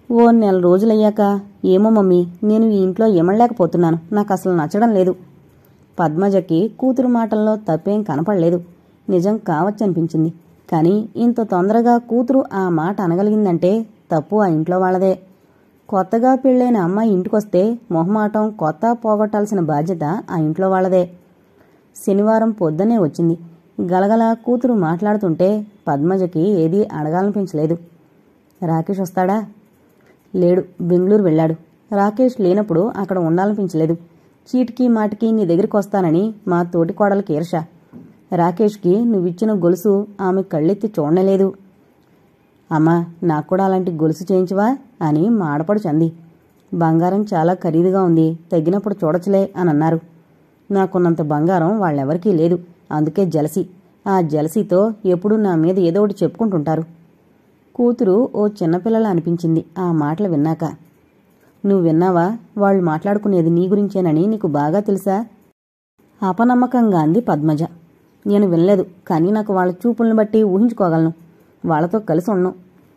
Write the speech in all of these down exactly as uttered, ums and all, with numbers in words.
ఓ నెల రోజులయ్యాక, ఏమో మమ్మీ, నేను ఈ ఇంట్లో ఎమడలేకపోతున్నాను. నాకు అసలు నచ్చడం లేదు. పద్మజకి కూతురు మాటల్లో తప్పేం కనపడలేదు. నిజం కావచ్చనిపించింది. కానీ ఇంత తొందరగా కూతురు ఆ మాట అనగలిగిందంటే తప్పు ఆ ఇంట్లో వాళ్ళదే. కొత్తగా పెళ్ళైన అమ్మాయి ఇంటికొస్తే మొహమాటం కొత్త పోగొట్టాల్సిన బాధ్యత ఆ ఇంట్లో వాళ్ళదే. శనివారం పొద్దునే వచ్చింది. గలగల కూతురు మాట్లాడుతుంటే పద్మజకి ఏదీ అడగాలనిపించలేదు. రాకేష్ వస్తాడా? లేడు, బెంగళూరు వెళ్ళాడు. రాకేష్ లేనప్పుడు అక్కడ ఉండాలనిపించలేదు. చీటికి మాటికి నీ దగ్గరికి వస్తానని మా తోటి కోడలికి ఈర్ష. రాకేష్కి నువ్విచ్చిన గొలుసు ఆమె కళ్ళెత్తి చూడలేదు. అమ్మా, నాకు కూడా అలాంటి గొలుసు చేయించవా అని మాడపడు చంది. బంగారం చాలా ఖరీదుగా ఉంది, తగ్గినప్పుడు చూడచ్చులే అని అన్నారు. నాకున్నంత బంగారం వాళ్ళెవరికీ లేదు. అందుకే జలసి. ఆ జలసీతో ఎప్పుడూ నా మీద ఏదో ఒకటి చెప్పుకుంటుంటారు. కూతురు ఓ చిన్నపిల్లలా అనిపించింది ఆ మాటలు విన్నాక. నువ్వు విన్నావా? వాళ్ళు మాట్లాడుకునేది నీ గురించేనని నీకు బాగా తెలుసా? అపనమ్మకంగా అంది పద్మజ. నేను వినలేదు, కానీ నాకు వాళ్ళ చూపులను బట్టి ఊహించుకోగలను. వాళ్లతో కలిసి ఉన్ను.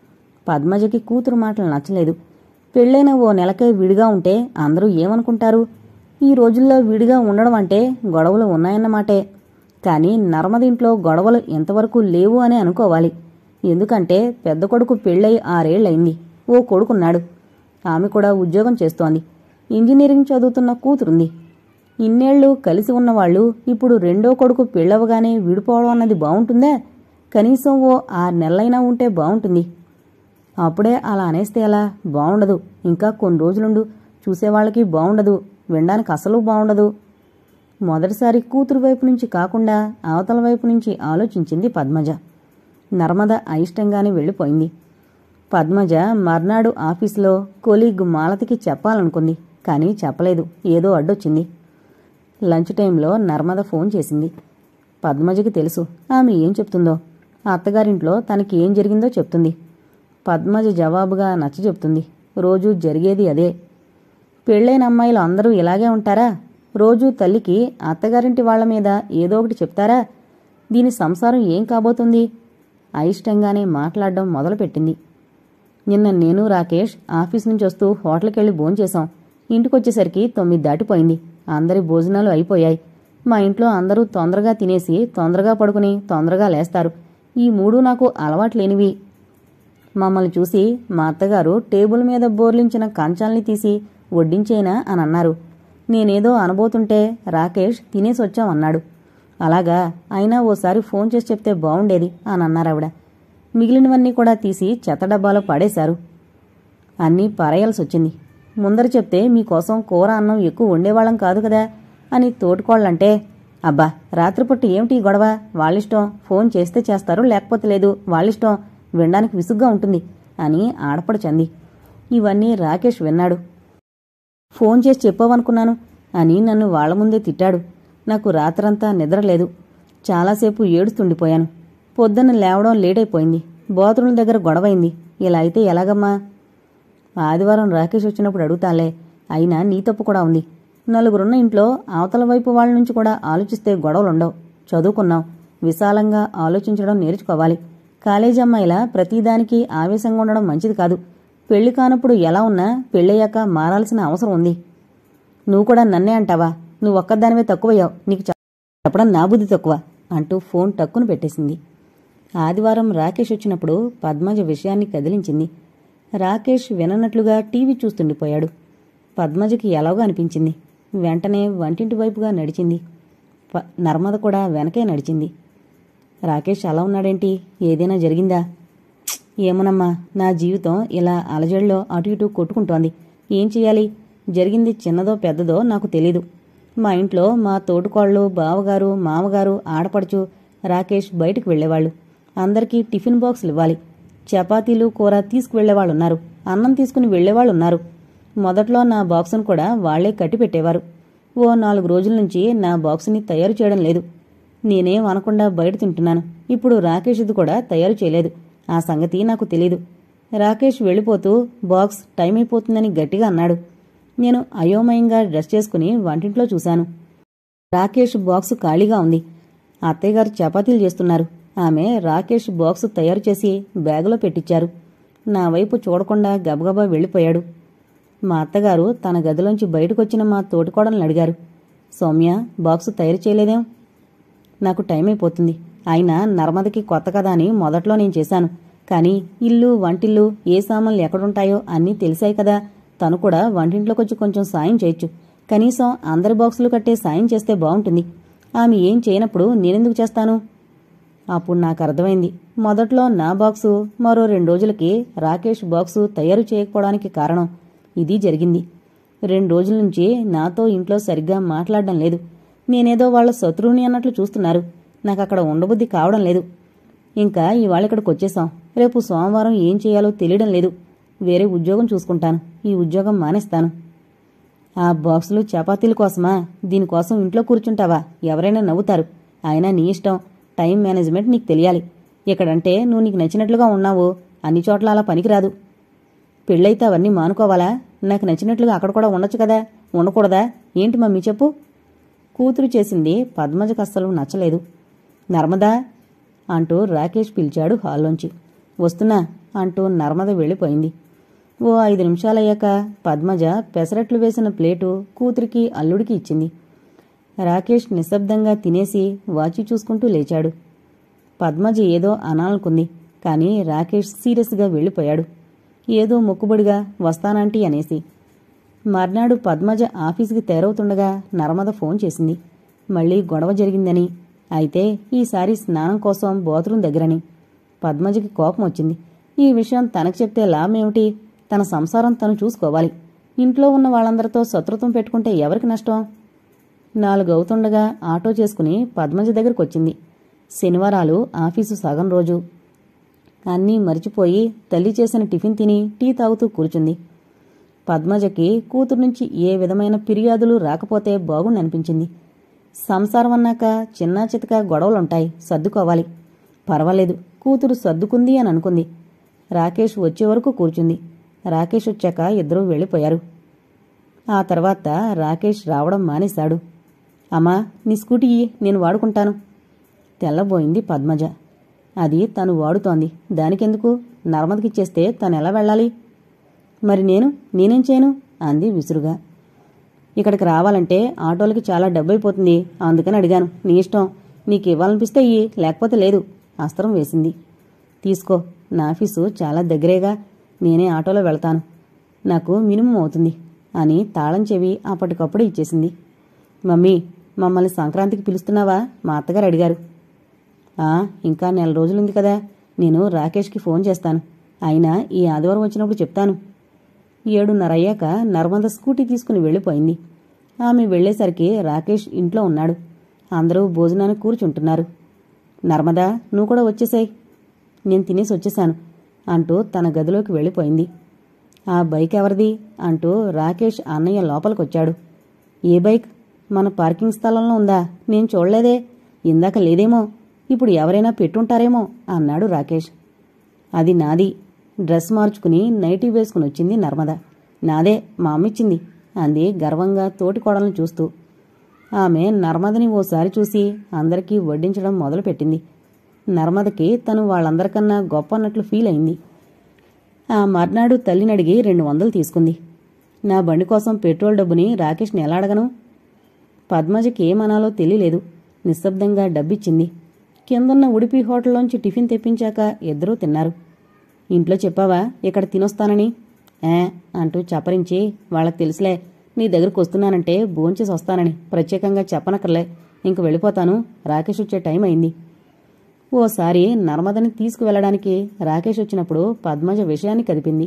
పద్మజకి కూతురు మాటలు నచ్చలేదు. పెళ్ళైన ఓ నెలకే విడిగా ఉంటే అందరూ ఏమనుకుంటారు? ఈ రోజుల్లో విడిగా ఉండడం అంటే గొడవలు ఉన్నాయన్నమాటే. కానీ నర్మదింట్లో గొడవలు ఎంతవరకు లేవు అని అనుకోవాలి. ఎందుకంటే పెద్ద కొడుకు పెళ్ళై ఆరేళ్లయింది. ఓ కొడుకున్నాడు. ఆమె కూడా ఉద్యోగం చేస్తోంది. ఇంజనీరింగ్ చదువుతున్న కూతురుంది. ఇన్నేళ్లు కలిసి ఉన్నవాళ్లు ఇప్పుడు రెండో కొడుకు పెళ్ళవగానే విడిపోవడం అన్నది బావుంటుందా? కనీసం ఓ ఆరు నెలలైనా ఉంటే బావుంటుంది. అప్పుడే అలా అనేస్తే ఎలా? బావుండదు. ఇంకా కొన్ని రోజులుండు. చూసేవాళ్లకి బావుండదు, వినడానికి అసలు బావుండదు. మొదటిసారి కూతురు వైపు నుంచి కాకుండా అవతల వైపు నుంచి ఆలోచించింది పద్మజ. నర్మద అయిష్టంగానే వెళ్ళిపోయింది. పద్మజ మర్నాడు ఆఫీసులో కొలీగ్ మాలతికి చెప్పాలనుకుంది. కానీ చెప్పలేదు. ఏదో అడ్డొచ్చింది. లంచ్ టైంలో నర్మద ఫోన్ చేసింది. పద్మజకి తెలుసు ఆమె ఏం చెప్తుందో. అత్తగారింట్లో తనకి ఏం జరిగిందో చెప్తుంది. పద్మజ జవాబుగా నచ్చ చెప్తుంది. రోజూ జరిగేది అదే. పెళ్ళైన అమ్మాయిలు అందరూ ఇలాగే ఉంటారా? రోజూ తల్లికి అత్తగారింటి వాళ్ల మీద ఏదో ఒకటి చెప్తారా? దీని సంసారం ఏం కాబోతుంది? అయిష్టంగానే మాట్లాడడం మొదలుపెట్టింది. నిన్న నేను రాకేష్ ఆఫీస్ నుంచి వస్తూ హోటల్కెళ్ళి భోంచేశాం. ఇంటికొచ్చేసరికి తొమ్మిది దాటిపోయింది. అందరి భోజనాలు అయిపోయాయి. మా ఇంట్లో అందరూ తొందరగా తినేసి తొందరగా పడుకుని తొందరగా లేస్తారు. ఈ మూడు నాకు అలవాట్లేనివి. మమ్మల్ని చూసి మా అత్తగారు టేబుల్ మీద బోర్లించిన కంచాల్ని తీసి వడ్డించేనా అని అన్నారు. నేనేదో అనబోతుంటే రాకేష్ తినేసొచ్చామన్నాడు. అలాగా? అయినా ఓసారి ఫోన్ చేసి చెప్తే బావుండేది అని అన్నారావిడ. మిగిలినవన్నీ కూడా తీసి చెత్త డబ్బాలో పడేశారు. అన్నీ పారేయాల్సొచ్చింది. ముందర చెప్తే మీకోసం కూర అన్నం ఎక్కువ వండేవాళ్ళం కాదు కదా అని తోటికోళ్లంటే, అబ్బా రాత్రిపూట ఏమిటి గొడవ? వాళ్ళిష్టం. ఫోన్ చేస్తే చేస్తారు, లేకపోతే లేదు. వాళ్ళిష్టం. వినడానికి విసుగ్గా ఉంటుంది అని ఆడపడు చంది. ఇవన్నీ రాకేష్ విన్నాడు. ఫోన్ చేసి చెప్పావనుకున్నాను అని నన్ను వాళ్ల ముందే తిట్టాడు. నాకు రాత్రంతా నిద్రలేదు. చాలాసేపు ఏడుస్తుండిపోయాను. పొద్దున్న లేవడం లేటైపోయింది. బాత్రూంల దగ్గర గొడవైంది. ఇలా అయితే ఎలాగమ్మా? ఆదివారం రాకేష్ వచ్చినప్పుడు అడుగుతాలే. అయినా నీ తప్పు కూడా ఉంది. నలుగురున్న ఇంట్లో అవతల వైపు వాళ్ళ నుంచి కూడా ఆలోచిస్తే గొడవలుండవు. చదువుకున్నాం. విశాలంగా ఆలోచించడం నేర్చుకోవాలి. కాలేజీ అమ్మాయిలా ప్రతిదానికి ఆవేశంగా ఉండడం మంచిది కాదు. పెళ్లి కానప్పుడు ఎలా ఉన్నా పెళ్ళయ్యాక మారాల్సిన అవసరం ఉంది. నువ్వు కూడా నన్నే అంటావా? నువ్వు ఒక్కదానివే తక్కువయ్యావు. నీకు చెప్పడం నా బుద్ధి తక్కువ అంటూ ఫోన్ టక్కును పెట్టేసింది. ఆదివారం రాకేష్ వచ్చినప్పుడు పద్మజ విషయాన్ని కదిలించింది. రాకేష్ విననట్లుగా టీవీ చూస్తుండిపోయాడు. పద్మజకి ఎలాగో అనిపించింది. వెంటనే వంటింటి వైపుగా నడిచింది. నర్మద కూడా వెనకే నడిచింది. రాకేష్ అలా ఉన్నాడేంటి? ఏదైనా జరిగిందా? ఏమోనమ్మా, నా జీవితం ఇలా అలజడిలో అటు ఇటు కొట్టుకుంటోంది. ఏం చెయ్యాలి? జరిగింది చిన్నదో పెద్దదో నాకు తెలీదు. మా ఇంట్లో మా తోటికోళ్లు, బావగారు, మామగారు, ఆడపడుచు, రాకేష్ బయటకు వెళ్లేవాళ్లు. అందరికీ టిఫిన్ బాక్సులు ఇవ్వాలి. చపాతీలు, కూర తీసుకువెళ్లేవాళ్లున్నారు. అన్నం తీసుకుని వెళ్లేవాళ్లున్నారు. మొదట్లో నా బాక్సును కూడా వాళ్లే కట్టి పెట్టేవారు. ఓ నాలుగు రోజుల నుంచి నా బాక్సుని తయారు చేయడం లేదు. నేనేం అనకుండా బయట తింటున్నాను. ఇప్పుడు రాకేష్ది కూడా తయారు చేయలేదు. ఆ సంగతి నాకు తెలీదు. రాకేష్ వెళ్ళిపోతూ బాక్స్ టైం అయిపోతుందని గట్టిగా అన్నాడు. నేను అయోమయంగా డ్రెస్ చేసుకుని వంటింట్లో చూశాను. రాకేష్ బాక్సు ఖాళీగా ఉంది. అత్తయ్యగారు చపాతీలు చేస్తున్నారు. ఆమె రాకేష్ బాక్సు తయారు చేసి బ్యాగులో పెట్టించారు. నా వైపు చూడకుండా గబగబా వెళ్ళిపోయాడు. మా అత్తగారు తన గదిలోంచి బయటకొచ్చిన మా తోటికోడల్ని అడిగారు, సౌమ్య, బాక్సు తయారు చేయలేదేం? నాకు టైం అయిపోతుంది. అయినా నర్మదకి కొత్త కదా అని మొదట్లో నేను చేశాను. కానీ ఇల్లు, వంటిల్లు, ఏ సామాన్లు ఎక్కడుంటాయో అన్నీ తెలిసాయి కదా. తను కూడా వంటింట్లోకొచ్చి కొంచెం సాయం చేయొచ్చు. కనీసం అందరి బాక్సులు కట్టే సాయం చేస్తే బాగుంటుంది. ఆమె ఏం చేయనప్పుడు నేనెందుకు చేస్తాను? అప్పుడు నాకు అర్థమైంది. మొదట్లో నా బాక్సు, మరో రెండు రోజులకి రాకేష్ బాక్సు తయారు చేయకపోవడానికి కారణం ఇది జరిగింది. రెండు రోజుల నుంచి నాతో ఇంట్లో సరిగ్గా మాట్లాడడం లేదు. నేనేదో వాళ్ల శత్రువుని అన్నట్లు చూస్తున్నారు. నాకు అక్కడ ఉండబుద్ధి కావడం లేదు. ఇంకా ఇవాళ ఇక్కడికి వచ్చేసాం. రేపు సోమవారం ఏం చేయాలో తెలియడం లేదు. వేరే ఉద్యోగం చూసుకుంటాను. ఈ ఉద్యోగం మానేస్తాను. ఆ బాక్సులు చపాతీల కోసమా? దీనికోసం ఇంట్లో కూర్చుంటావా? ఎవరైనా నవ్వుతారు. అయినా నీ ఇష్టం. టైం మేనేజ్మెంట్ నీకు తెలియాలి. ఇక్కడంటే నువ్వు నీకు నచ్చినట్లుగా ఉన్నావు. అన్ని చోట్ల అలా పనికిరాదు. పెళ్ళైతే అవన్నీ మానుకోవాలా? నాకు నచ్చినట్లుగా అక్కడ కూడా ఉండొచ్చు కదా. ఉండకూడదా? ఏంటి మమ్మీ చెప్పు. కూతురు చేసింది పద్మజకు అస్సలు నచ్చలేదు. నర్మదా అంటూ రాకేష్ పిలిచాడు హాల్లోంచి. వస్తున్నా అంటూ నర్మద వెళ్ళిపోయింది. ఓ ఐదు నిమిషాలయ్యాక పద్మజ పెసరట్లు వేసిన ప్లేటు కూతురికి, అల్లుడికి ఇచ్చింది. రాకేష్ నిశ్శబ్దంగా తినేసి వాచి చూసుకుంటూ లేచాడు. పద్మజ ఏదో అనాలనుకుంది. కానీ రాకేష్ సీరియస్గా వెళ్ళిపోయాడు. ఏదో మొక్కుబడిగా వస్తానంటీ అనేసి. మర్నాడు పద్మజ ఆఫీసుకి తేరవుతుండగా నర్మద ఫోన్ చేసింది. మళ్లీ గొడవ జరిగిందని, అయితే ఈసారి స్నానం కోసం బాత్రూం దగ్గరని. పద్మజకి కోపం వచ్చింది. ఈ విషయం తనకు చెప్తే లాభమేమిటి? తన సంసారం తను చూసుకోవాలి. ఇంట్లో ఉన్న వాళ్ళందరితో శత్రుత్వం పెట్టుకుంటే ఎవరికి నష్టం? నాలుగు అవుతుండగా ఆటో చేసుకుని పద్మజ దగ్గరకొచ్చింది. శనివారాలు ఆఫీసు సగం రోజు. అన్నీ మరిచిపోయి తల్లి చేసిన టిఫిన్ తిని టీ తాగుతూ కూర్చుంది. పద్మజకి కూతురు నుంచి ఏ విధమైన ఫిర్యాదులు రాకపోతే బాగుండనిపించింది. సంసారం అన్నాక చిన్నా చితక గొడవలుంటాయి, సర్దుకోవాలి. పర్వాలేదు, కూతురు సర్దుకుంది అని అనుకుంది. రాకేష్ వచ్చే వరకు కూర్చుంది. రాకేష్ వచ్చాక ఇద్దరూ వెళ్ళిపోయారు. ఆ తర్వాత రాకేష్ రావడం మానేశాడు. అమ్మా, నీ స్కూటీ నేను వాడుకుంటాను. తెల్లబోయింది పద్మజ. అది తను వాడుతోంది. దానికెందుకు? నర్మదకిచ్చేస్తే తనెలా వెళ్ళాలి? మరి నేను నేనేం చేయను అంది విసురుగా. ఇక్కడికి రావాలంటే ఆటోలకి చాలా డబ్బైపోతుంది. అందుకని అడిగాను. నీ ఇష్టం. నీకు ఇవ్వాలనిపిస్తే ఇయ్యి, లేకపోతే లేదు. అస్త్రం వేసింది. తీసుకో, నా ఆఫీసు చాలా దగ్గరేగా. నేనే ఆటోలో వెళ్తాను. నాకు మినిమం అవుతుంది అని తాళం చెవి అప్పటికప్పుడు ఇచ్చేసింది. మమ్మీ, మమ్మల్ని సంక్రాంతికి పిలుస్తున్నావా? మా అత్తగారు అడిగారు. ఆ ఇంకా నెల రోజులుంది కదా. నేను రాకేష్కి ఫోన్ చేస్తాను. అయినా ఈ ఆదివారం వచ్చినప్పుడు చెప్తాను. ఏడున్నర అయ్యాక నర్మద స్కూటీ తీసుకుని వెళ్ళిపోయింది. ఆమె వెళ్లేసరికి రాకేష్ ఇంట్లో ఉన్నాడు. అందరూ భోజనానికి కూర్చుంటున్నారు. నర్మదా, నువ్వు కూడా వచ్చేసాయి. నేను తినేసి వచ్చేశాను అంటూ తన గదిలోకి వెళ్ళిపోయింది. ఆ బైక్ ఎవరిది అంటూ రాకేష్ అన్నయ్య లోపలికొచ్చాడు. ఏ బైక్? మన పార్కింగ్ స్థలంలో ఉందా? నేను చూడలేదే. ఇందాక లేదేమో. ఇప్పుడు ఎవరైనా పెట్టుంటారేమో అన్నాడు రాకేష్. అది నాది. డ్రెస్ మార్చుకుని నైటీ వేసుకుని వచ్చింది నర్మద. నాదే, మా అమ్మిచ్చింది అంది గర్వంగా తోటికోడలను చూస్తూ. ఆమె నర్మదని ఓసారి చూసి అందరికీ వడ్డించడం మొదలుపెట్టింది. నర్మదకి తను వాళ్ళందరికన్నా గొప్ప అన్నట్లు ఫీల్ అయింది. ఆ మర్నాడు తల్లినడిగి రెండు వందలు తీసుకుంది. నా బండి కోసం పెట్రోల్ డబ్బుని రాకేష్ని ఎలా అడగను? పద్మజకి ఏమనాలో తెలియలేదు. నిశ్శబ్దంగా డబ్బిచ్చింది. కిందన్న ఉడిపి హోటల్లోంచి టిఫిన్ తెప్పించాక ఇద్దరూ తిన్నారు. ఇంట్లో చెప్పావా ఇక్కడ తినొస్తానని? ఏ అంటూ చపరించి, వాళ్ళకి తెలుసులే, నీ దగ్గరకు వస్తున్నానంటే భోంచేసి వస్తానని ప్రత్యేకంగా చెప్పనక్కర్లే. ఇంక వెళ్ళిపోతాను. రాకేష్ వచ్చే టైం అయింది. ఓసారి నర్మదని తీసుకువెళ్లడానికి రాకేష్ వచ్చినప్పుడు పద్మజ విషయాన్ని కదిపింది.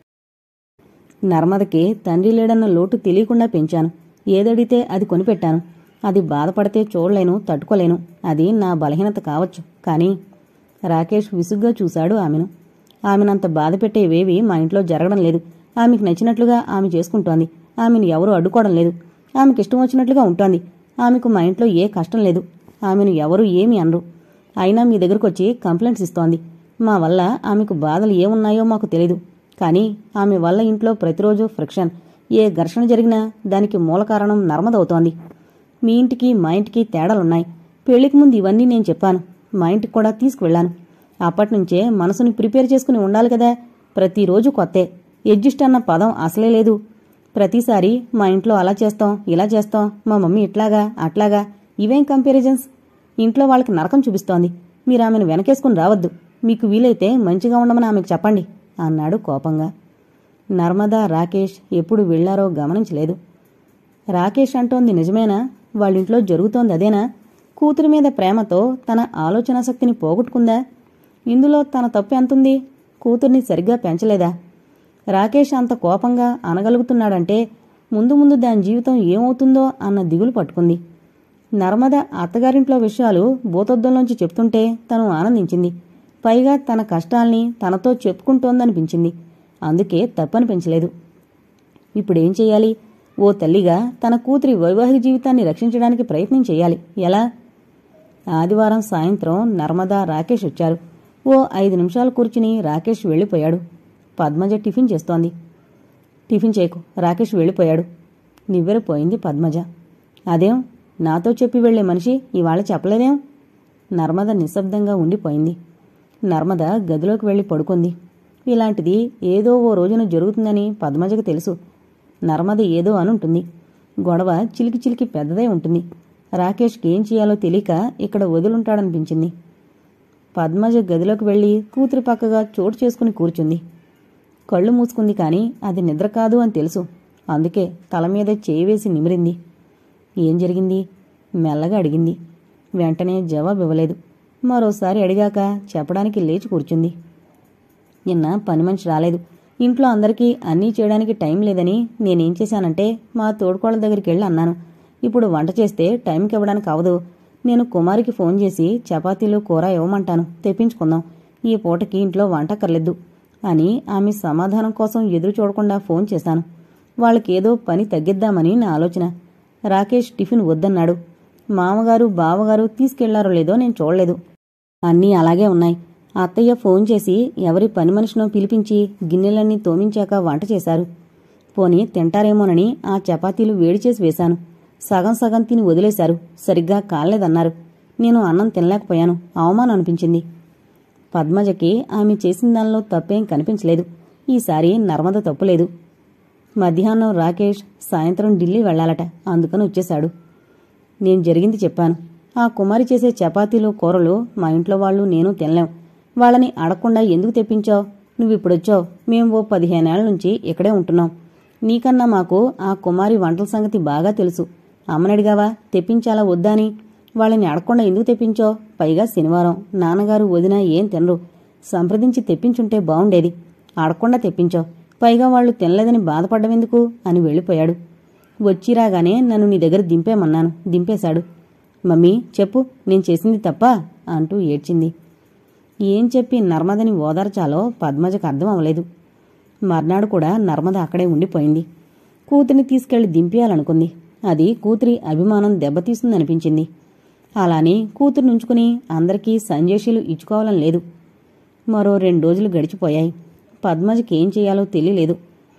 నర్మదకి తండ్రి లేడన్న లోటు తెలియకుండా పెంచాను. ఏదడితే అది కొనిపెట్టాను. అది బాధపడితే చూడలేను, తట్టుకోలేను. అది నా బలహీనత కావచ్చు. కానీ రాకేష్ విసుగ్గా చూశాడు ఆమెను. ఆమెనంత బాధ పెట్టేవేవి మా ఇంట్లో జరగడం లేదు. ఆమెకు నచ్చినట్లుగా ఆమె చేసుకుంటోంది. ఆమెను ఎవరూ అడ్డుకోవడం లేదు. ఆమెకి ఇష్టం వచ్చినట్లుగా ఉంటోంది. ఆమెకు మా ఇంట్లో ఏ కష్టం లేదు. ఆమెను ఎవరూ ఏమీ అనరు. అయినా మీ దగ్గరకొచ్చి కంప్లైంట్స్ ఇస్తోంది. మా వల్ల ఆమెకు బాధలు ఏమున్నాయో మాకు తెలీదు. కానీ ఆమె వల్ల ఇంట్లో ప్రతిరోజు ఫ్రిక్షన్. ఏ ఘర్షణ జరిగినా దానికి మూల కారణం నర్మదవుతోంది. మీ ఇంటికి మా ఇంటికి తేడాలున్నాయి. పెళ్లికి ముందు ఇవన్నీ నేను చెప్పాను. మా ఇంటికి కూడా తీసుకువెళ్లాను. అప్పటినుంచే మనసుని ప్రిపేర్ చేసుకుని ఉండాలి కదా. ప్రతిరోజు కొత్తే. ఎడ్జిస్ట్ అన్న పదం అసలే లేదు. ప్రతిసారి మా ఇంట్లో అలా చేస్తాం, ఇలా చేస్తాం, మా మమ్మీ ఇట్లాగా అట్లాగా. ఇవేం కంపారిజన్స్? ఇంట్లో వాళ్ళకి నరకం చూపిస్తోంది. మీరు ఆమెను వెనకేసుకుని రావద్దు. మీకు వీలైతే మంచిగా ఉండమని ఆమెకు చెప్పండి అన్నాడు కోపంగా. నర్మదా, రాకేష్ ఎప్పుడు వెళ్లారో గమనించలేదు. రాకేష్ అంటోంది నిజమేనా? వాళ్ళింట్లో జరుగుతోంది అదేనా? కూతురి మీద ప్రేమతో తన ఆలోచనాశక్తిని పోగొట్టుకుందా? ఇందులో తన తప్పు ఎంతుంది? కూతుర్ని సరిగ్గా పెంచలేదా? రాకేష్ అంత కోపంగా అనగలుగుతున్నాడంటే ముందు ముందు దాని జీవితం ఏమవుతుందో అన్న దిగులు పట్టుకుంది. నర్మద అత్తగారింట్లో విషయాలు భూతద్దంలోంచి చెప్తుంటే తను ఆనందించింది. పైగా తన కష్టాల్ని తనతో చెప్పుకుంటోందనిపించింది. అందుకే తప్పనిపించలేదు. ఇప్పుడేం చెయ్యాలి? ఓ తల్లిగా తన కూతురి వైవాహిక జీవితాన్ని రక్షించడానికి ప్రయత్నం చెయ్యాలి. ఎలా? ఆదివారం సాయంత్రం నర్మదా, రాకేష్ వచ్చారు. ఓ ఐదు నిమిషాలు కూర్చుని రాకేష్ వెళ్ళిపోయాడు. పద్మజ టిఫిన్ చేస్తోంది. టిఫిన్ చేయకు, రాకేష్ వెళ్ళిపోయాడు. నివ్వెరపోయింది పద్మజ. అదేం, నాతో చెప్పి వెళ్లే మనిషి ఇవాళ చెప్పలేదేం? నర్మద నిశ్శబ్దంగా ఉండిపోయింది. నర్మద గదిలోకి వెళ్లి పడుకుంది. ఇలాంటిది ఏదో ఓ రోజున జరుగుతుందని పద్మజకు తెలుసు. నర్మద ఏదో అనుంటుంది. గొడవ చిలికి చిలికి పెద్దదే ఉంటుంది. రాకేష్కి ఏం చేయాలో తెలియక ఇక్కడ వదులుంటాడనిపించింది. పద్మజ గదిలోకి వెళ్లి కూతురి పక్కగా చోటు చేసుకుని కూర్చుంది. కళ్ళు మూసుకుంది కాని అది నిద్ర కాదు అని తెలుసు. అందుకే తల మీద చేయి వేసి నిమిరింది. ఏం జరిగింది? మెల్లగా అడిగింది. వెంటనే జవాబివ్వలేదు. మరోసారి అడిగాక చెప్పడానికి లేచి కూర్చుంది. నిన్న పని మనిషి రాలేదు. ఇంట్లో అందరికీ అన్నీ చేయడానికి టైం లేదని నేనేం చేశానంటే మా తోడుకోళ్ల దగ్గరికి వెళ్ళి అన్నాను, ఇప్పుడు వంట చేస్తే టైంకి ఇవ్వడానికి అవదు. నేను కుమారికి ఫోన్ చేసి చపాతీలు కూర ఇవ్వమంటాను, తెప్పించుకుందాం. ఈ పూటకి ఇంట్లో వంటక్కర్లేదు అని ఆమె సమాధానం కోసం ఎదురు చూడకుండా ఫోన్ చేశాను. వాళ్ళకేదో పని తగ్గిద్దామని నా ఆలోచన. రాకేష్ టిఫిన్ వద్దన్నాడు. మామగారు, బావగారు తీసుకెళ్లారో లేదో నేను చూడలేదు. అన్నీ అలాగే ఉన్నాయి. అత్తయ్య ఫోన్ చేసి ఎవరి పని మనిషినో పిలిపించి గిన్నెలన్నీ తోమించాక వంట చేశారు. పోనీ తింటారేమోనని ఆ చపాతీలు వేడి చేసి వేశాను. సగం సగం తిని వదిలేశారు. సరిగ్గా కాలేదన్నారు. నేను అన్నం తినలేకపోయాను. అవమానం అనిపించింది. పద్మజకి ఆమె చేసిన దానిలో తప్పేం కనిపించలేదు. ఈసారి నర్మద తప్పులేదు. మధ్యాహ్నం రాకేష్ సాయంత్రం ఢిల్లీ వెళ్లాలట. అందుకని వచ్చేశాడు. నేను జరిగింది చెప్పాను. ఆ కుమారి చేసే చపాతీలు, కూరలు మా ఇంట్లో వాళ్ళు నేను తినలేం. వాళ్ళని అడగకుండా ఎందుకు తెప్పించావు? నువ్విప్పుడొచ్చావు. మేం ఓ పదిహేనేళ్ల నుంచి ఇక్కడే ఉంటున్నాం. నీకన్నా మాకు ఆ కుమారి వంటల సంగతి బాగా తెలుసు. అమ్మనడిగావా తెప్పించాలా వద్దా అని? వాళ్ళని అడగకుండా ఎందుకు తెప్పించావు? పైగా శనివారం. నాన్నగారు, వదిన ఏం తినరు. సంప్రదించి తెప్పించుంటే బావుండేది. అడగకుండా తెప్పించావు. పైగా వాళ్ళు తినలేదని బాధపడ్డమెందుకు అని వెళ్ళిపోయాడు. వచ్చిరాగానే నన్ను నీ దగ్గర దింపేమన్నాను. దింపేశాడు. మమ్మీ చెప్పు, నేను చేసింది తప్పా అంటూ ఏడ్చింది. ఏం చెప్పి నర్మదని ఓదార్చాలో పద్మజకు అర్థం అవ్వలేదు. మర్నాడు కూడా నర్మద అక్కడే ఉండిపోయింది. కూతురిని తీసుకెళ్లి దింపేయాలనుకుంది. అది కూతురి అభిమానం దెబ్బతీస్తుందనిపించింది. అలానే కూతురు నుంచుకుని అందరికీ సంజేషీలు ఇచ్చుకోవాలని లేదు. మరో రెండు రోజులు గడిచిపోయాయి. పద్మజకి ఏం చేయాలో తెలియలేదు.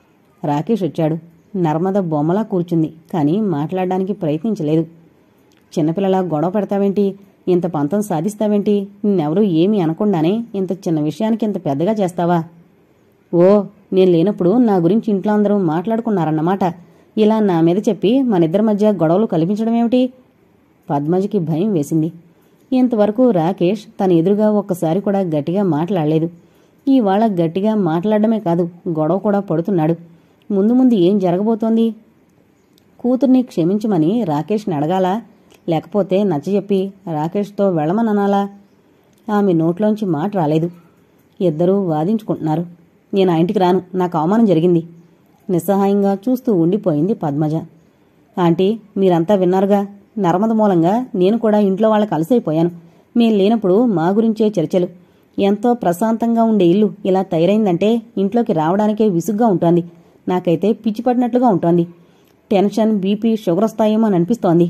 రాకేష్ వచ్చాడు. నర్మద బొమ్మలా కూర్చుంది. కాని మాట్లాడడానికి ప్రయత్నించలేదు. చిన్నపిల్లలా గొడవ పెడతావేంటి? ఇంత పంతం సాధిస్తావేంటి? నిన్నెవరూ ఏమీ అనకుండానే ఇంత చిన్న విషయానికి ఇంత పెద్దగా చేస్తావా? ఓ, నేను లేనప్పుడు నా గురించి ఇంట్లో అందరూ మాట్లాడుకున్నారన్నమాట. ఇలా నా మీద చెప్పి మనిద్దరి మధ్య గొడవలు కల్పించడమేమిటి? పద్మజకి భయం వేసింది. ఇంతవరకు రాకేష్ తన ఎదురుగా ఒక్కసారి కూడా గట్టిగా మాట్లాడలేదు. ఇవాళ గట్టిగా మాట్లాడడమే కాదు, గొడవ కూడా పడుతున్నాడు. ముందు ముందు ఏం జరగబోతోంది? కూతుర్ని క్షమించమని రాకేష్ని అడగాలా? లేకపోతే నచ్చజెప్పి రాకేష్తో వెళ్లమననాలా? ఆమె నోట్లోంచి మాట రాలేదు. ఇద్దరూ వాదించుకుంటున్నారు. నేను ఆ ఇంటికి రాను, నాకు అవమానం జరిగింది. నిస్సహాయంగా చూస్తూ ఉండిపోయింది పద్మజ. ఆంటీ, మీరంతా విన్నారుగా. నర్మద మూలంగా నేను కూడా ఇంట్లో వాళ్ళకి అలసైపోయాను. మేం లేనప్పుడు మా గురించే చర్చలు. ఎంతో ప్రశాంతంగా ఉండే ఇల్లు ఇలా తయారైందంటే ఇంట్లోకి రావడానికే విసుగ్గా ఉంటోంది. నాకైతే పిచ్చి పట్టినట్లుగా ఉంటోంది. టెన్షన్, బీపీ, షుగర్ వస్తాయేమో అని అనిపిస్తోంది.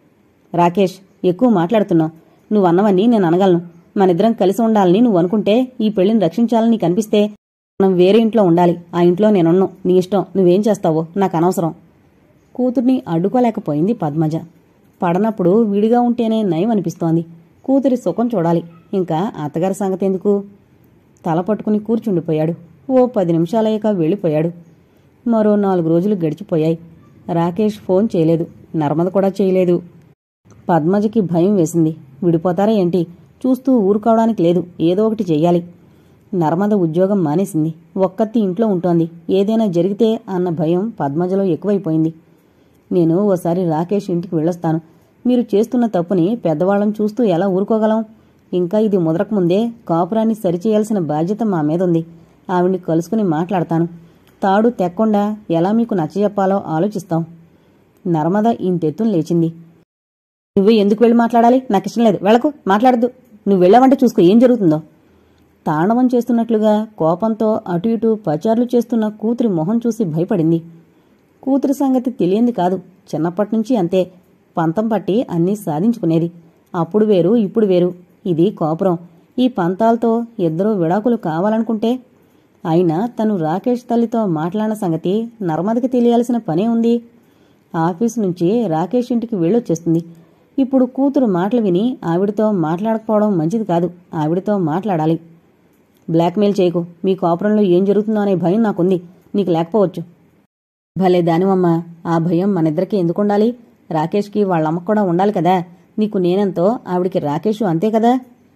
రాకేష్, ఎక్కువ మాట్లాడుతున్నావు. నువ్వన్నవన్నీ నేను అనగలను. మనిద్దరం కలిసి ఉండాలని నువ్వు అనుకుంటే, ఈ పెళ్లిని రక్షించాలని నీకు అనిపిస్తే మనం వేరే ఇంట్లో ఉండాలి. ఆ ఇంట్లో నేనున్నాను. నీ ఇష్టం. నువ్వేం చేస్తావో నాకు అనవసరం. కూతుర్ని అడ్డుకోలేకపోయింది పద్మజ. పడనప్పుడు విడిగా ఉంటేనే నయం అనిపిస్తోంది. కూతురి సుఖం చూడాలి. ఇంకా అత్తగారి సంగతెందుకు? తల పట్టుకుని కూర్చుండిపోయాడు. ఓ పది నిమిషాలయ్యాక వెళ్ళిపోయాడు. మరో నాలుగు రోజులు గడిచిపోయాయి. రాకేష్ ఫోన్ చేయలేదు, నర్మద కూడా చేయలేదు. పద్మజకి భయం వేసింది. విడిపోతారా ఏంటి? చూస్తూ ఊరుకోవడానికి లేదు, ఏదో ఒకటి చెయ్యాలి. నర్మద ఉద్యోగం మానేసింది, ఒక్కత్తి ఇంట్లో ఉంటోంది. ఏదైనా జరిగితే అన్న భయం పద్మజలో ఎక్కువైపోయింది. నేను ఓసారి రాకేష్ ఇంటికి వెళ్ళొస్తాను. మీరు చేస్తున్న తప్పుని పెద్దవాళ్ళం చూస్తూ ఎలా ఊరుకోగలం? ఇంకా ఇది ముదరకముందే కాపురాన్ని సరిచేయాల్సిన బాధ్యత మా మీదుంది. ఆవిడ్ని కలుసుకుని మాట్లాడతాను. తాడు తెక్కుండా ఎలా మీకు నచ్చజెప్పాలో ఆలోచిస్తాం. నర్మద ఇంతెత్తున లేచింది. నువ్వే ఎందుకు వెళ్ళి మాట్లాడాలి? నాకిష్టం లేదు, వెళ్ళకు, మాట్లాడద్దు. నువ్వు వెళ్ళావంటే చూసుకో ఏం జరుగుతుందో. తాండవం చేస్తున్నట్లుగా కోపంతో అటు ఇటు పచార్లు చేస్తున్న కూతురి మొహం చూసి భయపడింది. కూతురి సంగతి తెలియంది కాదు, చిన్నప్పటినుంచి అంతే. పంతం పట్టి అన్నీ సాధించుకునేది. అప్పుడు వేరు, ఇప్పుడు వేరు. ఇది కాపురం. ఈ పంతాలతో ఇద్దరూ విడాకులు కావాలనుకుంటే? అయినా తను రాకేష్ తల్లితో మాట్లాడిన సంగతి నర్మదకి తెలియాల్సిన పనే ఉంది. ఆఫీసు నుంచి రాకేష్ ఇంటికి వెళ్ళొచ్చేస్తుంది. ఇప్పుడు కూతురు మాటలు విని ఆవిడతో మాట్లాడకపోవడం మంచిది కాదు. ఆవిడతో మాట్లాడాలి. బ్లాక్మెయిల్ చేయకు. మీ కాపురంలో ఏం జరుగుతుందో అనే భయం నాకుంది, నీకు లేకపోవచ్చు. భలే దానివమ్మా, ఆ భయం మనిద్దరికీ ఎందుకుండాలి? రాకేష్కి వాళ్ళమ్మ కూడా ఉండాలి కదా. నీకు నేనెంతో ఆవిడికి రాకేషు అంతే కదా.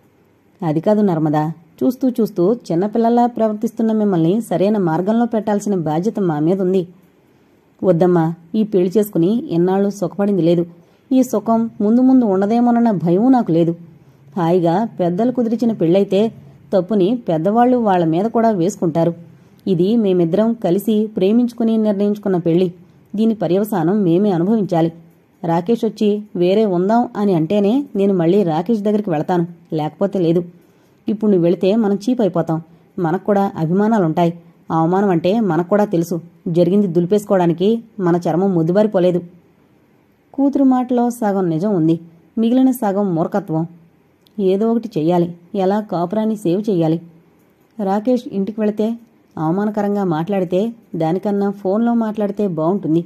అది కాదు నర్మదా, చూస్తూ చూస్తూ చిన్నపిల్లలా ప్రవర్తిస్తున్న మిమ్మల్ని సరైన మార్గంలో పెట్టాల్సిన బాధ్యత మా మీదుంది. వద్దమ్మా, ఈ పెళ్లి చేసుకుని ఎన్నాళ్ళు సుఖపడింది లేదు. ఈ సుఖం ముందు ముందు ఉండదేమోనన్న భయం నాకు లేదు. హాయిగా పెద్దలు కుదిరిచిన పెళ్ళైతే తప్పుని పెద్దవాళ్లు వాళ్ల మీద కూడా వేసుకుంటారు. ఇది మేమిద్దరం కలిసి ప్రేమించుకుని నిర్ణయించుకున్న పెళ్లి. దీని పర్యవసానం మేమే అనుభవించాలి. రాకేష్ వచ్చి వేరే ఉందాం అని అంటేనే నేను మళ్లీ రాకేష్ దగ్గరికి వెళతాను, లేకపోతే లేదు. ఇప్పుడు నువ్వు వెళితే మనం చీప్ అయిపోతాం. మనకు కూడా అభిమానాలుంటాయి. ఆ అవమానం అంటే మనకు కూడా తెలుసు. జరిగింది దులిపేసుకోవడానికి మన చర్మం ముద్దుబారిపోలేదు. కూతురు మాటలో సగం నిజం ఉంది, మిగిలిన సగం మూర్ఖత్వం. ఏదో ఒకటి చెయ్యాలి. ఎలా కాపురాన్ని సేవ్ చెయ్యాలి? రాకేష్ ఇంటికి వెళితే అవమానకరంగా మాట్లాడితే దానికన్నా ఫోన్లో మాట్లాడితే బావుంటుంది.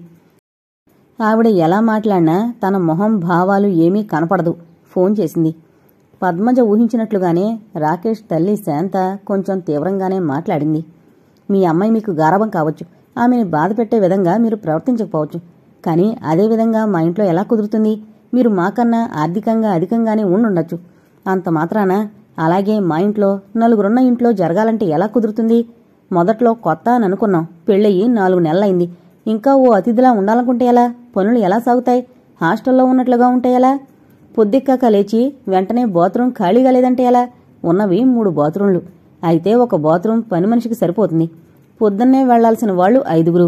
ఆవిడ ఎలా మాట్లాడినా తన మొహం భావాలు ఏమీ కనపడదు. ఫోన్ చేసింది. పద్మజ ఊహించినట్లుగానే రాకేష్ తల్లి శాంత కొంచెం తీవ్రంగానే మాట్లాడింది. మీ అమ్మాయి మీకు గారాబం కావచ్చు, ఆమెని బాధ పెట్టే విధంగా మీరు ప్రవర్తించకపోవచ్చు. కానీ అదేవిధంగా మా ఇంట్లో ఎలా కుదురుతుంది? మీరు మాకన్నా ఆర్థికంగా అధికంగానే ఉండుండొచ్చు. అంత మాత్రాన అలాగే మా ఇంట్లో నలుగురున్న ఇంట్లో జరగాలంటే ఎలా కుదురుతుంది? మొదట్లో కొత్త అని అనుకున్నాం, పెళ్ళయి నాలుగు నెలలైంది. ఇంకా ఓ అతిథిలా ఉండాలనుకుంటే ఎలా? పనులు ఎలా సాగుతాయి? హాస్టల్లో ఉన్నట్లుగా ఉంటే ఎలా? పొద్దుక్కాక లేచి వెంటనే బాత్రూం ఖాళీగా లేదంటే ఎలా? ఉన్నవి మూడు బాత్రూంలు. అయితే ఒక బాత్రూం పని మనిషికి సరిపోతుంది. పొద్దున్నే వెళ్లాల్సిన వాళ్లు ఐదుగురు.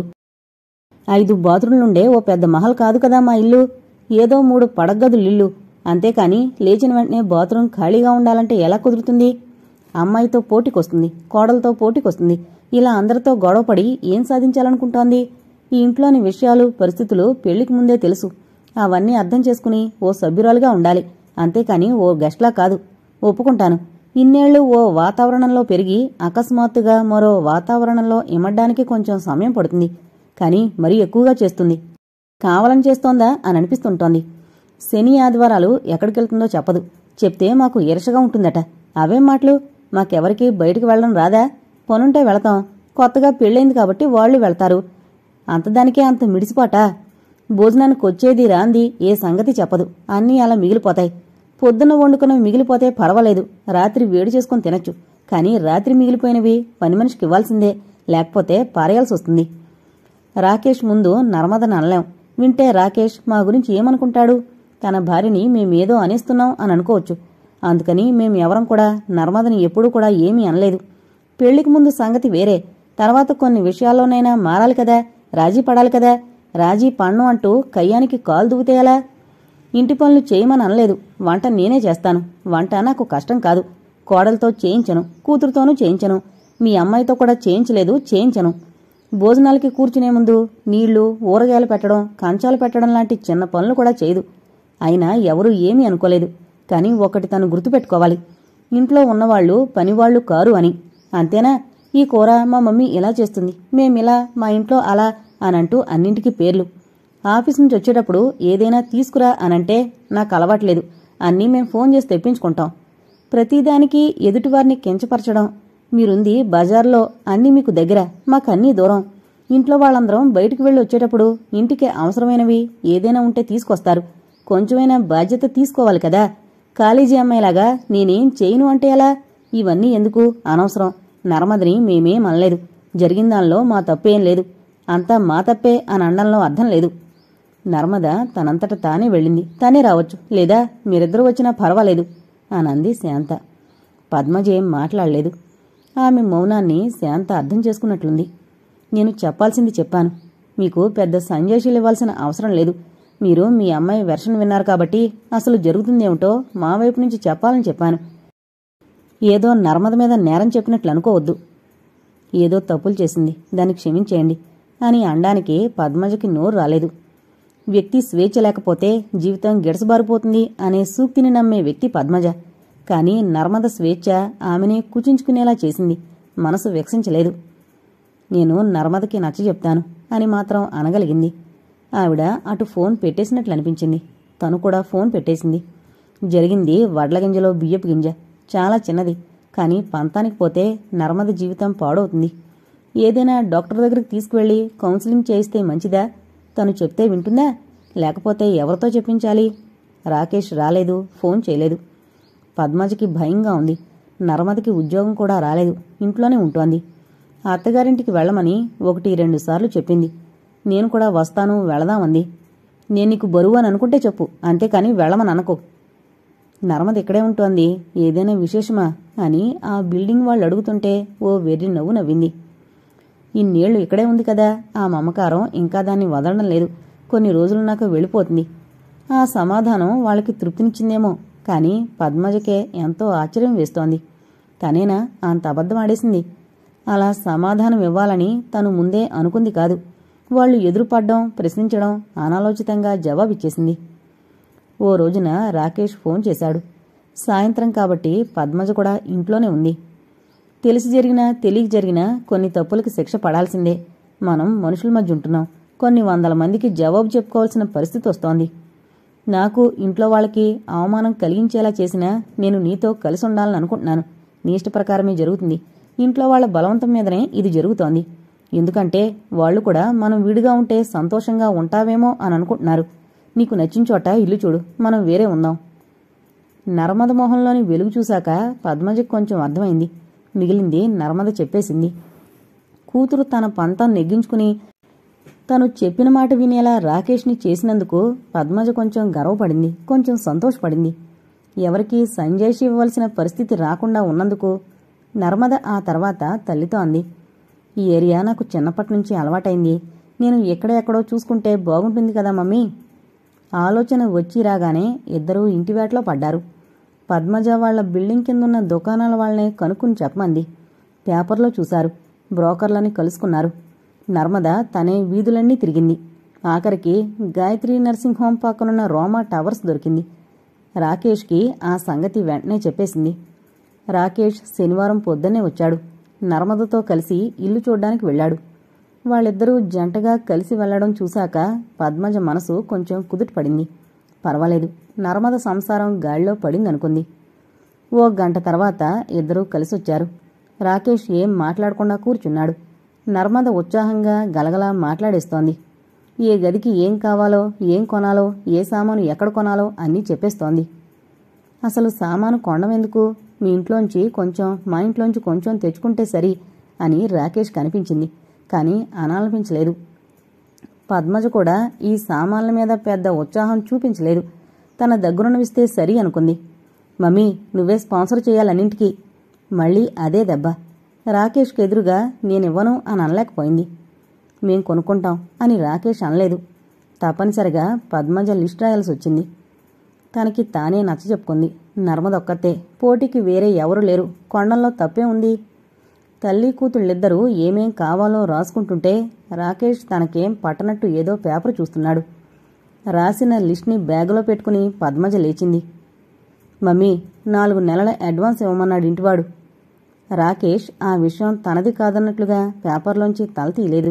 ఐదు బాత్రూంలుండే ఓ పెద్ద మహల్ కాదు కదా మా ఇల్లు. ఏదో మూడు పడగదులిల్లు. అంతేకాని లేచిన వెంటనే బాత్రూం ఖాళీగా ఉండాలంటే ఎలా కుదురుతుంది? అమ్మాయితో పోటీకొస్తుంది, కోడలతో పోటీకొస్తుంది. ఇలా అందరితో గొడవపడి ఏం సాధించాలనుకుంటోంది? ఈ ఇంట్లోని విషయాలు, పరిస్థితులు పెళ్లికి ముందే తెలుసు. అవన్నీ అర్థం చేసుకుని ఓ సభ్యురాలుగా ఉండాలి, అంతేకాని ఓ గెస్ట్లా కాదు. ఒప్పుకుంటాను, ఇన్నేళ్లు ఓ వాతావరణంలో పెరిగి అకస్మాత్తుగా మరో వాతావరణంలో ఇమడ్డానికి కొంచెం సమయం పడుతుంది. కాని మరీ ఎక్కువగా చేస్తుంది. కావాలని చేస్తోందా అని అనిపిస్తుంటోంది. శని ఆదివారాలు ఎక్కడికెళ్తుందో చెప్పదు. చెప్తే మాకు ఈర్షగా ఉంటుందట. అవేం మాటలు? మాకెవరికి బయటికి వెళ్లడం రాదా? పనుంటే వెళతాం. కొత్తగా పెళ్ళైంది కాబట్టి వాళ్లు వెళ్తారు. అంతదానికే అంత మిడిసిపాటా? భోజనానికి వచ్చేది రాంది ఏ సంగతి చెప్పదు. అన్నీ అలా మిగిలిపోతాయి. పొద్దున్న వండుకున్నవి మిగిలిపోతే పర్వాలేదు, రాత్రి వేడి చేసుకుని తినొచ్చు. కానీ రాత్రి మిగిలిపోయినవి పని మనిషికి ఇవ్వాల్సిందే, లేకపోతే పారేయాల్సి వస్తుంది. రాకేష్ ముందు నర్మదని అనలేం. వింటే రాకేష్ మా గురించి ఏమనుకుంటాడు? తన భార్యని మేమేదో అనేస్తున్నాం అని అనుకోవచ్చు. అందుకని మేం ఎవరం కూడా నర్మదని ఎప్పుడూ కూడా ఏమీ అనలేదు. పెళ్లికి ముందు సంగతి వేరే, తర్వాత కొన్ని విషయాల్లోనైనా మారాలి కదా, రాజీ పడాలి కదా. రాజీ పన్ను అంటూ కయ్యానికి కాలు దువ్వుతే ఎలా? ఇంటి పనులు చేయమని అనలేదు. వంట నేనే చేస్తాను. వంట నాకు కష్టం కాదు. కోడలతో చేయించను, కూతురుతోనూ చేయించను. మీ అమ్మాయితో కూడా చేయించలేదు, చేయించను. భోజనాలకి కూర్చునే ముందు నీళ్లు, ఊరగాయలు పెట్టడం, కంచాలు పెట్టడం లాంటి చిన్న పనులు కూడా చేయదు. అయినా ఎవరూ ఏమీ అనుకోలేదు. కాని ఒకటి తను గుర్తుపెట్టుకోవాలి, ఇంట్లో ఉన్నవాళ్లు పనివాళ్లు కారు అని. అంతేనా? ఈ కూర మా మమ్మీ ఇలా చేస్తుంది, మేమిలా, మా ఇంట్లో అలా అనంటూ అన్నింటికీ పేర్లు. ఆఫీస్ నుంచి వచ్చేటప్పుడు ఏదైనా తీసుకురా అనంటే నాకు అలవాట్లేదు. అన్నీ మేం ఫోన్ చేసి తెప్పించుకుంటాం. ప్రతిదానికి ఎదుటివారిని కించపరచడం, మీరుంది బజార్లో, అన్నీ మీకు దగ్గర, మాకన్నీ దూరం. ఇంట్లో వాళ్ళందరం బయటికి వెళ్ళి వచ్చేటప్పుడు ఇంటికి అవసరమైనవి ఏదైనా ఉంటే తీసుకొస్తారు. కొంచెమైనా బాధ్యత తీసుకోవాలి కదా. కాలేజీ అమ్మాయిలాగా నేనేం చేయను అంటే ఎలా? ఇవన్నీ ఎందుకు? అనవసరం. నర్మదని మేమేం అనలేదు. జరిగిన దానిలో మా తప్పేం లేదు. అంతా మా తప్పే అని అనడంలో అర్థం లేదు. నర్మద తనంతట తానే వెళ్ళింది. తానే రావచ్చు, లేదా మీరిద్దరూ వచ్చినా పర్వాలేదు అనంది శాంత. పద్మజ ఏం మాట్లాడలేదు. ఆమె మౌనాన్ని శాంత అర్థం చేసుకున్నట్లుంది. నేను చెప్పాల్సింది చెప్పాను. మీకు పెద్ద సంజాషీలు ఇవ్వాల్సిన అవసరం లేదు. మీరు మీ అమ్మాయి వెర్షన్ విన్నారు కాబట్టి అసలు జరుగుతుందేమిటో మా వైపు నుంచి చెప్పాలని చెప్పాను. ఏదో నర్మద మీద నేరం చెప్పినట్లు అనుకోవద్దు. ఏదో తప్పులు చేసింది, దాన్ని క్షమించేయండి అని అనడానికి పద్మజకి నోరు రాలేదు. వ్యక్తి స్వేచ్ఛ లేకపోతే జీవితం గిడసబారిపోతుంది అనే సూక్తిని నమ్మే వ్యక్తి పద్మజ. కాని నర్మద స్వేచ్ఛ ఆమెనే కుచించుకునేలా చేసింది. మనసు వికసించలేదు. నేను నర్మదకి నచ్చ చెప్తాను అని మాత్రం అనగలిగింది. ఆవిడ అటు ఫోన్ పెట్టేసినట్లు అనిపించింది. తను కూడా ఫోన్ పెట్టేసింది. జరిగింది వడ్లగింజలో బియ్యపు గింజ. చాలా చిన్నది, కానీ పంతానికి పోతే నర్మద జీవితం పాడవుతుంది. ఏదైనా డాక్టర్ దగ్గరికి తీసుకువెళ్లి కౌన్సిలింగ్ చేయిస్తే మంచిదా? తను చెప్తే వింటుందా? లేకపోతే ఎవరితో చెప్పించాలి? రాకేష్ రాలేదు, ఫోన్ చేయలేదు. పద్మజకి భయంగా ఉంది. నర్మదకి ఉద్యోగం కూడా రాలేదు, ఇంట్లోనే ఉంటోంది. అత్తగారింటికి వెళ్లమని ఒకటి రెండు సార్లు చెప్పింది. నేను కూడా వస్తాను, వెళదామంది. నేను నీకు బరువు అని అనుకుంటే చెప్పు, అంతేకాని వెళ్ళమని అనకు. నర్మద ఇక్కడే ఉంటోంది, ఏదైనా విశేషమా అని ఆ బిల్డింగ్ వాళ్ళు అడుగుతుంటే ఓ వెర్రి నవ్వు నవ్వింది. ఇన్నేళ్లు ఇక్కడే ఉంది కదా, ఆ మమకారం ఇంకా దాన్ని వదలడం లేదు. కొన్ని రోజులు నాకు వెళ్ళిపోతుంది. ఆ సమాధానం వాళ్ళకి తృప్తినిచ్చిందేమో, కానీ పద్మజకే ఎంతో ఆశ్చర్యం వేస్తోంది. తనేనా అంత అబద్ధం ఆడేసింది? అలా సమాధానం ఇవ్వాలని తను ముందే అనుకుంది కాదు. వాళ్లు ఎదురుపడ్డం, ప్రశ్నించడం, అనాలోచితంగా జవాబిచ్చేసింది. ఓ రోజున రాకేష్ ఫోన్ చేశాడు. సాయంత్రం కాబట్టి పద్మజ కూడా ఇంట్లోనే ఉంది. తెలిసి జరిగినా తెలియక జరిగినా కొన్ని తప్పులకి శిక్ష పడాల్సిందే. మనం మనుషుల మధ్య ఉంటున్నాం. కొన్ని వందల మందికి జవాబు చెప్పుకోవాల్సిన పరిస్థితి వస్తోంది. నాకు ఇంట్లో వాళ్ళకి అవమానం కలిగించేలా చేసినా నేను నీతో కలిసి ఉండాలని అనుకుంటున్నాను. నీ ఇష్ట ప్రకారమే జరుగుతుంది. ఇంట్లో వాళ్ల బలవంతం మీదనే ఇది జరుగుతోంది. ఎందుకంటే వాళ్లు కూడా మనం విడిగా ఉంటే సంతోషంగా ఉంటావేమో అని అనుకుంటున్నారు. నీకు నచ్చిన చోట ఇల్లు చూడు, మనం వేరే ఉందాం. నర్మద మొహంలోని వెలుగు చూశాక పద్మజకి కొంచెం అర్థమైంది. మిగిలింది నర్మద చెప్పేసింది. కూతురు తన పంతం నెగ్గించుకుని తను చెప్పిన మాట వినేలా రాకేష్ని చేసినందుకు పద్మజ కొంచెం గర్వపడింది, కొంచెం సంతోషపడింది. ఎవరికీ సంజాయిషి ఇవ్వాల్సిన పరిస్థితి రాకుండా ఉన్నందుకు. నర్మద ఆ తర్వాత తల్లితో అంది, ఈ ఏరియా నాకు చిన్నప్పటి నుంచి అలవాటైంది. నేను ఎక్కడెక్కడో చూసుకుంటే బాగుంటుంది కదా మమ్మీ. ఆలోచన వచ్చి రాగానే ఇద్దరూ ఇంటివేటలో పడ్డారు. పద్మజ వాళ్ల బిల్డింగ్ కిందున్న దుకాణాల వాళ్లనే కనుక్కుని చెప్పమంది. పేపర్లో చూశారు. బ్రోకర్లని కలుసుకున్నారు. నర్మద తనే వీధులన్నీ తిరిగింది. ఆఖరికి గాయత్రి నర్సింగ్ హోం పక్కనున్న రోమా టవర్స్ దొరికింది. రాకేష్కి ఆ సంగతి వెంటనే చెప్పేసింది. రాకేష్ శనివారం పొద్దున్నే వచ్చాడు. నర్మదతో కలిసి ఇల్లు చూడ్డానికి వెళ్లాడు. వాళ్ళిద్దరూ జంటగా కలిసి వెళ్లడం చూశాక పద్మజ మనసు కొంచెం కుదుట పడింది. పర్వాలేదు, నర్మద సంసారం గాడిలో పడిందనుకుంది. ఓ గంట తర్వాత ఇద్దరూ కలిసొచ్చారు. రాకేష్ ఏం మాట్లాడకుండా కూర్చున్నాడు. నర్మద ఉత్సాహంగా గలగలా మాట్లాడేస్తోంది. ఏ గదికి ఏం కావాలో, ఏం కొనాలో, ఏ సామాను ఎక్కడ కొనాలో అన్నీ చెప్పేస్తోంది. అసలు సామాను కొండమెందుకు? మీ ఇంట్లోంచి కొంచెం, మా ఇంట్లోంచి కొంచెం తెచ్చుకుంటే సరి అని రాకేష్ కనిపించింది. కానీ అనాలనిపించలేదు. పద్మజ కూడా ఈ సామాన్ల మీద పెద్ద ఉత్సాహం చూపించలేదు. తన దగ్గరున్నవిస్తే సరి అనుకుంది. మమ్మీ, నువ్వే స్పాన్సర్ చేయాలన్నింటికీ. మళ్ళీ అదే దెబ్బ. రాకేష్కి ఎదురుగా నేనివ్వను అని అనలేకపోయింది. మేం కొనుక్కుంటాం అని రాకేష్ అనలేదు. తప్పనిసరిగా పద్మజ లిస్ట్ రాయాల్సి వచ్చింది. తనకి తానే నచ్చ చెప్పుకుంది. నర్మదొక్కతే, పోటీకి వేరే ఎవరూ లేరు. కొండంలో తప్పే ఉంది. తల్లి కూతుళ్ళిద్దరూ ఏమేం కావాలో రాసుకుంటుంటే రాకేష్ తనకేం పట్టనట్టు ఏదో పేపర్ చూస్తున్నాడు. రాసిన లిస్ట్ని బ్యాగులో పెట్టుకుని పద్మజ లేచింది. మమ్మీ, నాలుగు నెలల అడ్వాన్స్ ఇవ్వమన్నాడు ఇంటివాడు. రాకేష్ ఆ విషయం తనది కాదన్నట్లుగా పేపర్లోంచి తల తీయలేదు.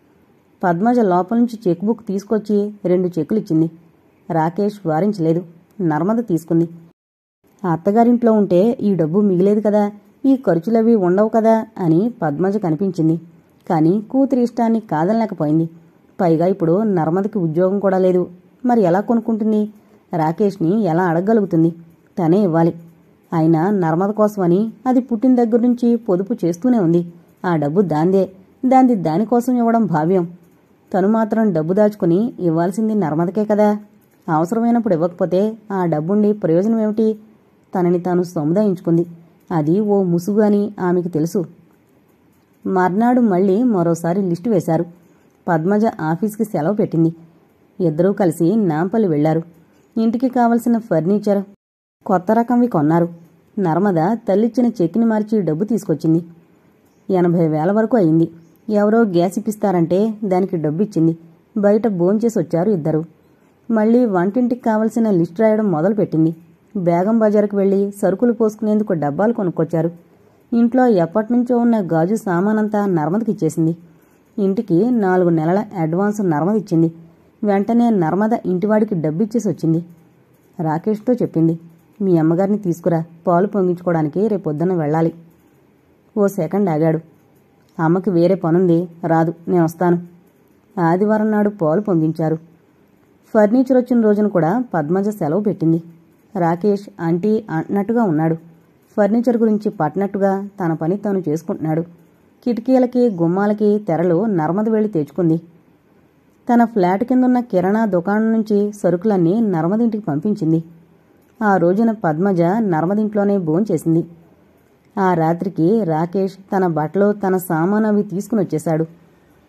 పద్మజ లోపల నుంచి చెక్ బుక్ తీసుకొచ్చి రెండు చెక్కులిచ్చింది. రాకేష్ వారించలేదు. నర్మద తీసుకుంది. అత్తగారింట్లో ఉంటే ఈ డబ్బు మిగిలేదు కదా, ఈ ఖర్చులవి ఉండవు కదా అని పద్మజ కనిపించింది. కానీ కూతురి ఇష్టాన్ని కాదనలేకపోయింది. పైగా ఇప్పుడు నర్మదకి ఉద్యోగం కూడా లేదు. మరి ఎలా కొనుక్కుంటుంది? రాకేష్ని ఎలా అడగగలుగుతుంది? తనే ఇవ్వాలి. అయినా నర్మద కోసమని అది పుట్టిన దగ్గర నుంచి పొదుపు చేస్తూనే ఉంది. ఆ డబ్బు దాందే. దాంది దానికోసం ఇవ్వడం భావ్యం. తను మాత్రం డబ్బు దాచుకుని ఇవ్వాల్సింది నర్మదకే కదా. అవసరమైనప్పుడు ఇవ్వకపోతే ఆ డబ్బుండి ప్రయోజనం ఏమిటి? తనని తాను సముదాయించుకుంది. అది ఓ ముసుగు అని ఆమెకు తెలుసు. మర్నాడు మళ్లీ మరోసారి లిస్టు వేశారు. పద్మజ ఆఫీస్కి సెలవు పెట్టింది. ఇద్దరూ కలిసి నాంపల్లి వెళ్లారు. ఇంటికి కావలసిన ఫర్నిచర్, కొత్త రకంవి కొన్నారు. నర్మద తల్లిచ్చిన చెక్కిని మార్చి డబ్బు తీసుకొచ్చింది. ఎనభై వేల వరకు అయింది. ఎవరో గ్యాస్ ఇప్పిస్తారంటే దానికి డబ్బిచ్చింది. బయట భోంచేసి వచ్చారు ఇద్దరు. మళ్లీ వంటింటికి కావలసిన లిస్టు రాయడం మొదలుపెట్టింది. బేగం బజారుకు వెళ్లి సరుకులు పోసుకునేందుకు డబ్బాలు కొనుక్కొచ్చారు. ఇంట్లో ఎప్పటినుంచో ఉన్న గాజు సామానంతా నర్మదకిచ్చేసింది. ఇంటికి నాలుగు నెలల అడ్వాన్స్ నర్మద ఇచ్చింది. వెంటనే నర్మద ఇంటివాడికి డబ్బిచ్చేసి వచ్చింది. రాకేష్తో చెప్పింది, మీ అమ్మగారిని తీసుకురా, పాలు పొంగించుకోవడానికి రేపొద్దున వెళ్ళాలి. ఓ సెకండ్ ఆగాడు. అమ్మకి వేరే పనుంది, రాదు, నేను వస్తాను. ఆదివారం నాడు పాలు పొంగించారు. ఫర్నిచర్ వచ్చిన రోజున కూడా పద్మజ సెలవు పెట్టింది. రాకేష్ ఆంటీ అంటున్నట్టుగా ఉన్నాడు. ఫర్నిచర్ గురించి పట్టినట్టుగా తన పని తాను చేసుకుంటున్నాడు. కిటికీలకి గుమ్మాలకి తెరలు నర్మద వెళ్లి తెచ్చుకుంది. తన ఫ్లాట్ కిందున్న కిరాణా దుకాణం నుంచి సరుకులన్నీ నర్మదింటికి పంపించింది. ఆ రోజున పద్మజ నర్మదింట్లోనే భోంచేసింది. ఆ రాత్రికి రాకేష్ తన బట్టలు తన సామాను అవి తీసుకుని వచ్చేశాడు.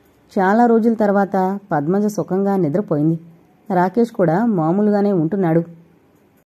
చాలా రోజుల తర్వాత పద్మజ సుఖంగా నిద్రపోయింది. రాకేష్ కూడా మామూలుగానే ఉంటున్నాడు.